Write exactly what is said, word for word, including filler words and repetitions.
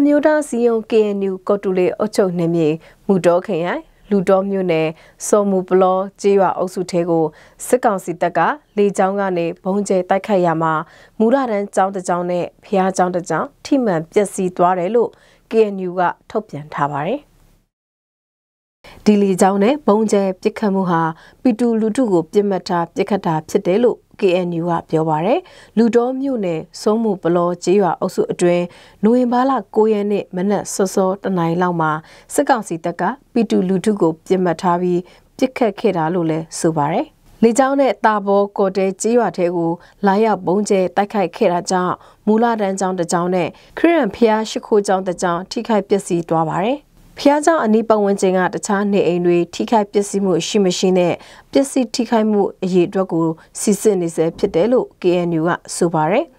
မျိုးသားစီယုံ K N U ကော်တူလေအုပ်ချုပ်နေမြေမူတော်ခရိုင်လူတော်မျိုးနယ်စော်မူပလောကျေးရွာအုပ်စုထဲကိုစစ်ကောင်စီတပ်ကလေကြောင်းကနေဘုံကျဲတိုက်ခိုက်ရမှာမူရတန်းကျောင်းတစ်ကျောင်းနဲ့ဖျားကျောင်းတစ်ကျောင်းထိမှန်ပျက်စီးသွားတယ်လို့ K N U ကထုတ်ပြန်ထားပါတယ်ဒီလေကြောင်းနဲ့ဘုံကျဲပစ်ခတ်မှုဟာပီတူလူထုကိုပြစ်မှတ်ထားပစ်ခတ်တာဖြစ်တယ်လို့K N U ကပြောပါတယ်လူတော်မြို့နယ်စုံးမှုပလောကျေးရွာအုပ်စုအတွင်းနိုဝင်ဘာလ၉ရက်နေ့မနက်စောစောတနာရီလောက်မှာစစ်ကောင်စီတပ်ကပီတူလူထုကိုပြစ်မှတ်ထားပြီးပစ်ခတ်ခဲ့တာလို့လည်းဆိုပါတယ်လေကြောင်းနဲ့တာဘောကော်တဲကျေးရွာထဲကိုလာရောက်ဘုံကျဲတိုက်ခိုက်ခဲ့တာကြောင့်မူလတန်းကျောင်းတစ်ကျောင်းနဲ့ခရစ်ယာန်ဖျားရှိခိုးကျောင်းတစ်ကျောင်းထိခိုက်ပျက်စီးသွားပါတယ်ဖျားကျောင်းအနီးပတ်ဝန်းကျင်ကတခြားနေအိမ်တွေထိခိုက်ပျက်စီးမှုရှိမရှိနဲ့ပျက်စီးထိခိုက်မှုအရေးအတွက်ကိုစစ်စစ်နေစေဖြစ်တယ်လို့K N U ကဆိုပါတယ်